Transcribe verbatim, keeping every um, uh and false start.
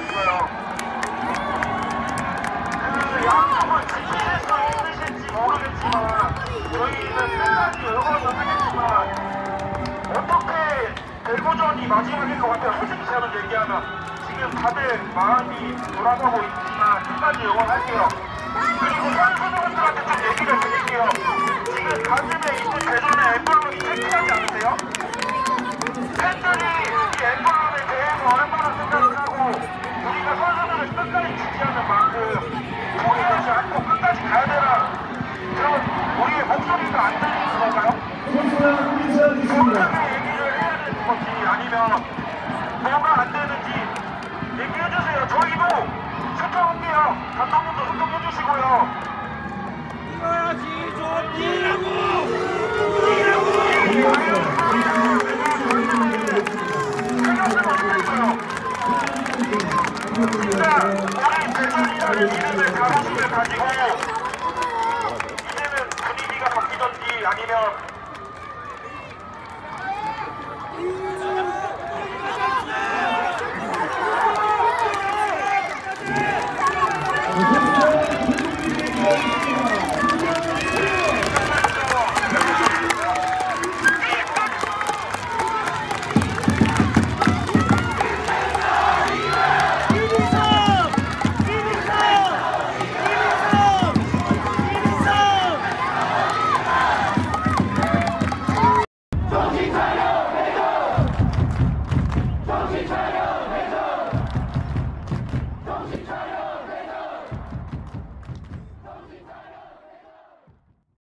있어요. 그 양쪽을 지키실 수 있으실지 모르겠지만 저희는 끝까지 응원을 하겠지만 어떻게 대구전이 마지막일 것 같아요. 솔직히 저는 얘기하면 지금 다들 마음이 돌아가고 있지만 끝까지 응원할게요. 그리고 선수분들한테 좀 얘기를 드릴게요. 지금 가슴에 있는 대전의 엠블럼이 창피하지 않으세요? 팬들이 이 엠블럼에 대해서 얼마나 생각을 하고 우리가 선수들을 끝까지 지지하는 만큼 포기하지 않고 끝까지 가야 되나 그런 우리의 목소리가 안 들리는 건가요? 어떻게 얘기를 해야 되는 건지 아니면 뭐가 안 되는지 얘기해주세요. 저희도 소통할게요. 감독님도 소통해주시고요. 이거야지 좀 뛰라고! 진짜 우리 대전이라는 이름을 가로수를 가지고 이제는 분위기가 바뀌던지 아니면